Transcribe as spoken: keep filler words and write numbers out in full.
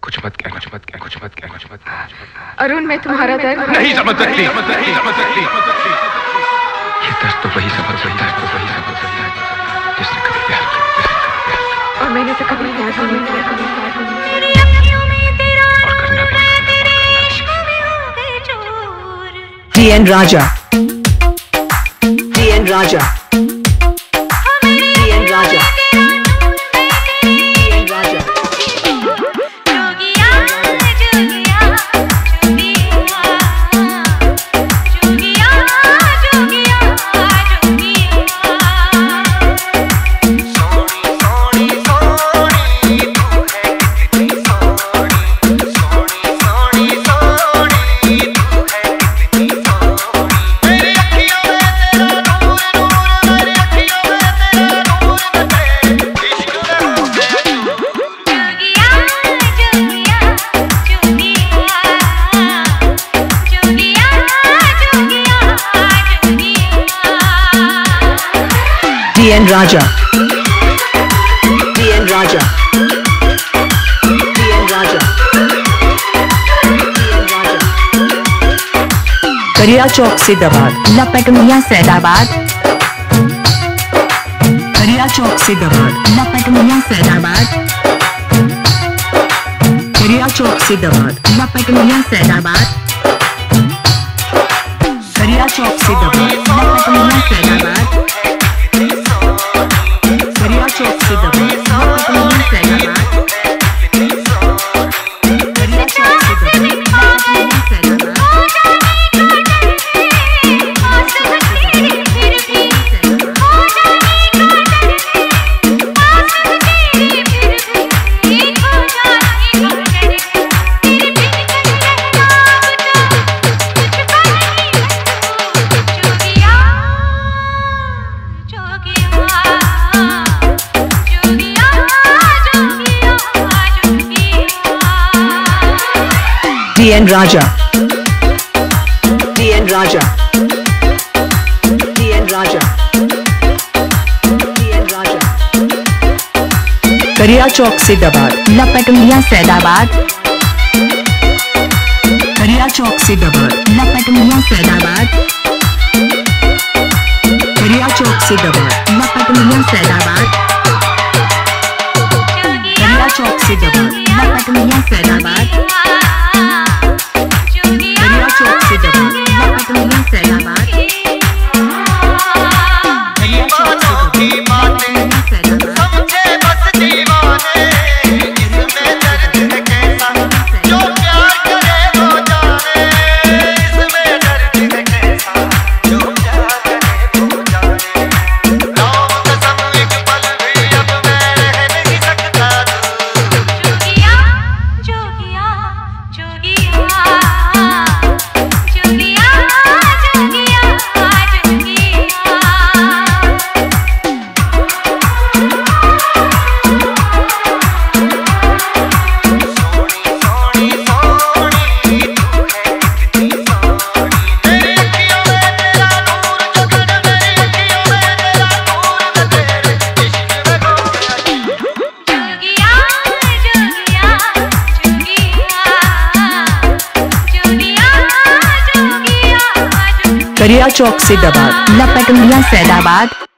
कुछ मत कह, कुछ मत कह, कुछ मत कह, कुछ मत कह। अरुण, मैं तुम्हारा दर्द नहीं समझ सकती, नहीं समझ सकती। ये दर्द तो वही समझ सकता है, वही समझ सकता है जिसने कभी प्यार किया। और मैंने तो कभी प्यार नहीं किया। और करना भी D N Raja, D N Raja, D N Raja, D N Raja. D N Raja, D N Raja, D N Raja, D N Raja. करिया चौक से दबाद, लपट मियां सैदाबाद, करिया चौक से दबाद, लपट मियां सैदाबाद, करिया चौक से दबाद, लपट मियां सैदाबाद, करिया चौक से दबाद, लपट मियां सैदाबाद, करिया चौक से दबाद, लपट मियां सैदाबाद, करिया चौक से दबाद, लपट मियां Saidabad. D N Raja, D N Raja, D N Raja, D N Raja. करिया चौक से दबाद, लपट मियां सैदाबाद, करिया चौक से दबाद, लपट मियां सैदाबाद, करिया चौक से दबाद, लपट मियां सैदाबाद, करिया चौक से दबाद, लपट मियां सैदाबाद, करिया चौक से दबाद, लपट मियां सैदाबाद, करिया चौक से दबाद, लपट मियां सैदाबाद। समझे बस दीवाने इसमें दर्द है कैसा, जो प्यार करे वो जाने इसमें दर्द है कैसा, जो प्यार करे वो जाने। राम कसम एक पल भी अब मैं रह नहीं सकता दूर। जोगिया जोगिया जोगिया जोगिया जोगिया जोगिया। सोनी सोनी सोनी तू है कितनी सोनी, मेरी अखियों में तेरा नूर जगन, मेरी अखियों में तेरा नूर मैं तेरे इश्क में खो गया। जोगिया जोगिया जोगिया जोगिया जोगिया। करिया चौक से दबाद, लपट मियां सैदाबाद,